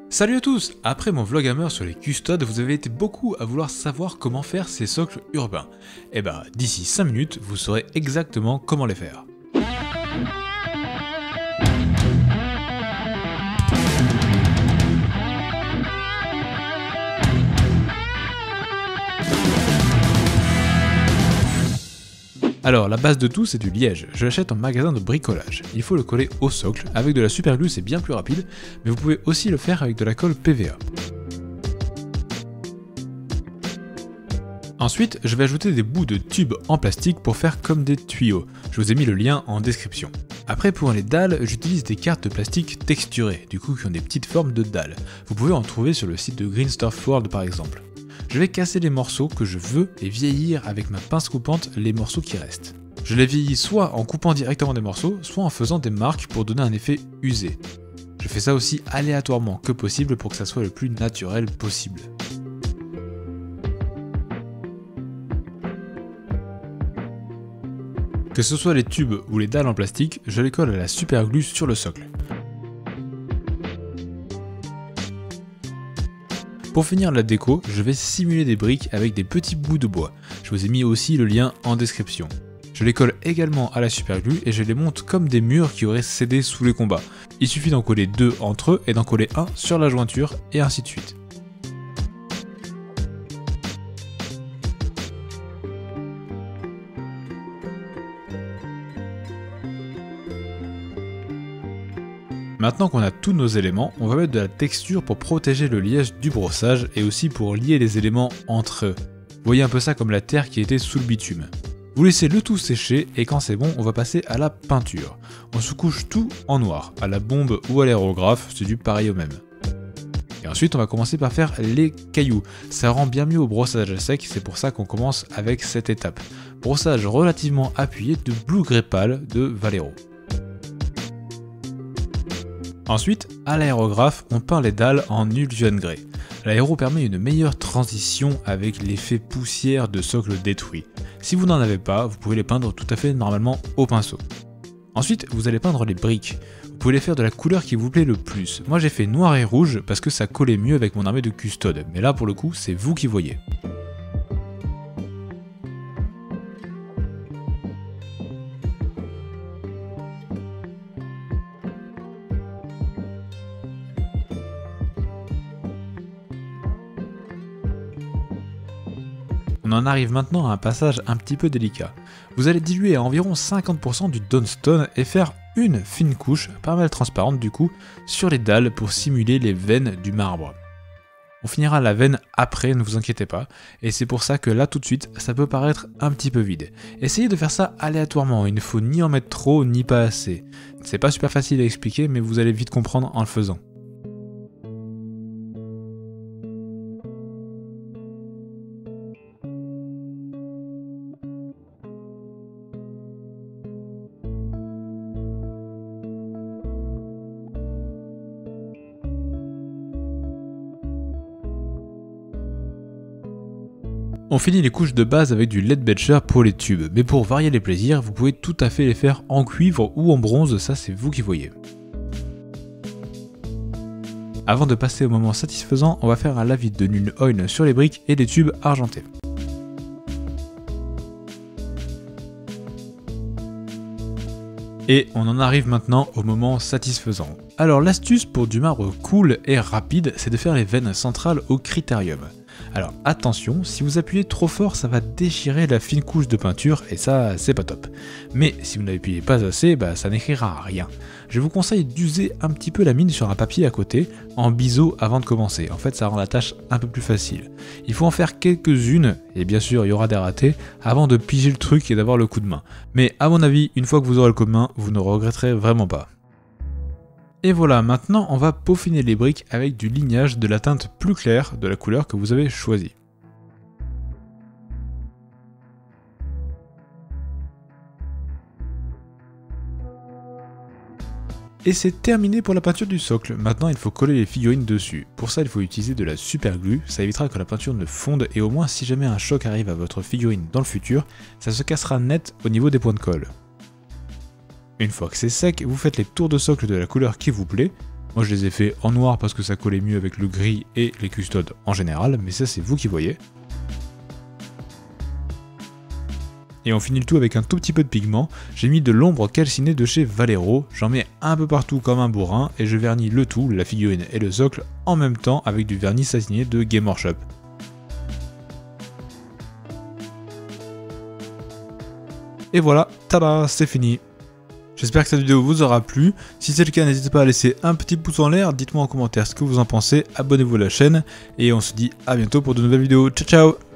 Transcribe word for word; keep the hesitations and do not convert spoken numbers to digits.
Salut à tous! Après mon vloghammer sur les custodes, vous avez été beaucoup à vouloir savoir comment faire ces socles urbains. Et bah d'ici cinq minutes, vous saurez exactement comment les faire. Alors la base de tout c'est du liège, je l'achète en magasin de bricolage. Il faut le coller au socle, avec de la superglue c'est bien plus rapide, mais vous pouvez aussi le faire avec de la colle P V A. Ensuite, je vais ajouter des bouts de tubes en plastique pour faire comme des tuyaux. Je vous ai mis le lien en description. Après pour les dalles, j'utilise des cartes de plastique texturées, du coup qui ont des petites formes de dalles. Vous pouvez en trouver sur le site de Green Stuff World par exemple. Je vais casser les morceaux que je veux et vieillir avec ma pince coupante les morceaux qui restent. Je les vieillis soit en coupant directement des morceaux, soit en faisant des marques pour donner un effet usé. Je fais ça aussi aléatoirement que possible pour que ça soit le plus naturel possible. Que ce soit les tubes ou les dalles en plastique, je les colle à la superglue sur le socle. Pour finir la déco, je vais simuler des briques avec des petits bouts de bois. Je vous ai mis aussi le lien en description. Je les colle également à la superglue et je les monte comme des murs qui auraient cédé sous les combats. Il suffit d'en coller deux entre eux et d'en coller un sur la jointure et ainsi de suite. Maintenant qu'on a tous nos éléments, on va mettre de la texture pour protéger le liège du brossage et aussi pour lier les éléments entre eux. Vous voyez un peu ça comme la terre qui était sous le bitume. Vous laissez le tout sécher et quand c'est bon, on va passer à la peinture. On se couche tout en noir, à la bombe ou à l'aérographe, c'est du pareil au même. Et ensuite on va commencer par faire les cailloux. Ça rend bien mieux au brossage à sec, c'est pour ça qu'on commence avec cette étape. Brossage relativement appuyé de Blue Grey Pale de Vallejo. Ensuite, à l'aérographe, on peint les dalles en Ulvian Grey. L'aéro permet une meilleure transition avec l'effet poussière de socle détruit. Si vous n'en avez pas, vous pouvez les peindre tout à fait normalement au pinceau. Ensuite, vous allez peindre les briques. Vous pouvez les faire de la couleur qui vous plaît le plus. Moi j'ai fait noir et rouge parce que ça collait mieux avec mon armée de custode, mais là pour le coup, c'est vous qui voyez. On en arrive maintenant à un passage un petit peu délicat. Vous allez diluer à environ cinquante pour cent du Dawnstone et faire une fine couche, pas mal transparente du coup, sur les dalles pour simuler les veines du marbre. On finira la veine après, ne vous inquiétez pas, et c'est pour ça que là tout de suite, ça peut paraître un petit peu vide. Essayez de faire ça aléatoirement, il ne faut ni en mettre trop ni pas assez. C'est pas super facile à expliquer, mais vous allez vite comprendre en le faisant. On finit les couches de base avec du Leadbeater pour les tubes, mais pour varier les plaisirs, vous pouvez tout à fait les faire en cuivre ou en bronze, ça c'est vous qui voyez. Avant de passer au moment satisfaisant, on va faire un lavis de Nuln-Oil sur les briques et les tubes argentés. Et on en arrive maintenant au moment satisfaisant. Alors l'astuce pour du marbre cool et rapide, c'est de faire les veines centrales au critérium. Alors attention, si vous appuyez trop fort, ça va déchirer la fine couche de peinture et ça, c'est pas top. Mais si vous n'appuyez pas assez, bah, ça n'écrira rien. Je vous conseille d'user un petit peu la mine sur un papier à côté, en biseau avant de commencer. En fait, ça rend la tâche un peu plus facile. Il faut en faire quelques-unes, et bien sûr, il y aura des ratés, avant de piger le truc et d'avoir le coup de main. Mais à mon avis, une fois que vous aurez le coup de main, vous ne regretterez vraiment pas. Et voilà, maintenant on va peaufiner les briques avec du lignage de la teinte plus claire de la couleur que vous avez choisie. Et c'est terminé pour la peinture du socle. Maintenant il faut coller les figurines dessus. Pour ça il faut utiliser de la superglue, ça évitera que la peinture ne fonde et au moins si jamais un choc arrive à votre figurine dans le futur, ça se cassera net au niveau des points de colle. Une fois que c'est sec, vous faites les tours de socle de la couleur qui vous plaît. Moi je les ai fait en noir parce que ça collait mieux avec le gris et les custodes en général, mais ça c'est vous qui voyez. Et on finit le tout avec un tout petit peu de pigment. J'ai mis de l'ombre calcinée de chez Vallejo, j'en mets un peu partout comme un bourrin et je vernis le tout, la figurine et le socle, en même temps avec du vernis satiné de Game Workshop. Et voilà, tada, c'est fini. J'espère que cette vidéo vous aura plu. Si c'est le cas, n'hésitez pas à laisser un petit pouce en l'air, dites-moi en commentaire ce que vous en pensez, abonnez-vous à la chaîne et on se dit à bientôt pour de nouvelles vidéos. Ciao ciao.